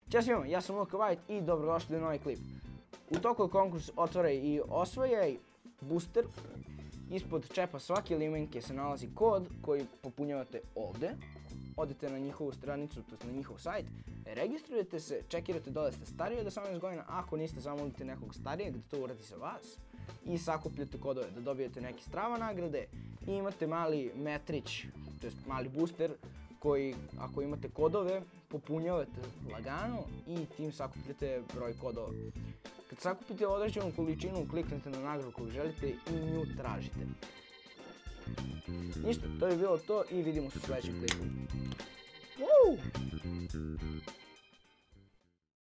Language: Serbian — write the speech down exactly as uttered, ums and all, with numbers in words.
Ćao svima, ja sam Luka White i dobrodošli u novi klip. U toku je konkurs Otvaraj i osvajaj booster. Ispod čepa svake limenke se nalazi kod koji popunjavate ovde. Odete na njihovu stranicu, to je na njihov sajt, registrujete se, čekirate da li ste stariji od osamnaest godina, ako niste zamolite nekog starijeg da to uradi za vas i sakupljate kodove da dobijete neke strava nagrade i imate mali metrić, to je mali booster koji ako imate kodove popunjavate lagano i tim sakupljate broj kodova. Kad sakupite određenu količinu kliknete na nagradu koju želite i nju tražite. Ništa, to je bilo to i vidimo se u sledećem klipu. Woo!